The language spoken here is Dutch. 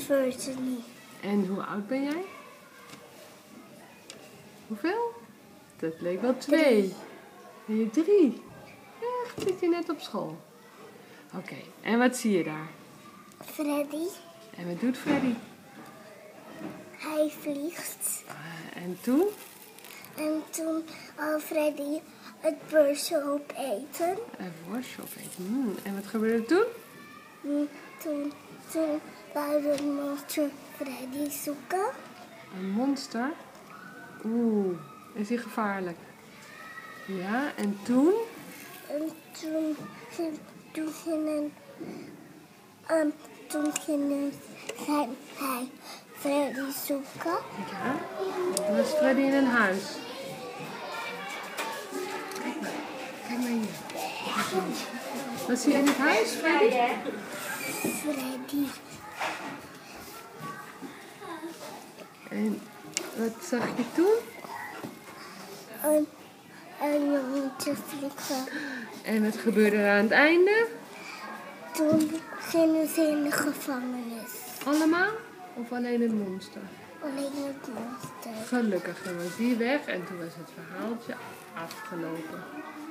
14. En hoe oud ben jij? Hoeveel? Dat leek wel 2. Ben je 3? Echt, zit je net op school? Oké, en wat zie je daar? Freddy. En wat doet Freddy? Hij vliegt. En toen? En toen wou Freddy het beursje opeten. Een worstje opeten. En wat gebeurde toen? Toen wou de monster Freddy zoeken. Een monster? Oeh, is hij gevaarlijk? Ja, en toen? En toen ging hij Freddy zoeken. Ja, toen was Freddy in een huis. Kijk maar hier. Was hij in het huis, Freddy? Freddy. En wat zag je toen? Een jongetje vliegen. En wat gebeurde er aan het einde? Toen gingen ze in de gevangenis. Allemaal? Of alleen het monster? Alleen het monster. Gelukkig, dan was die weg en toen was het verhaaltje afgelopen.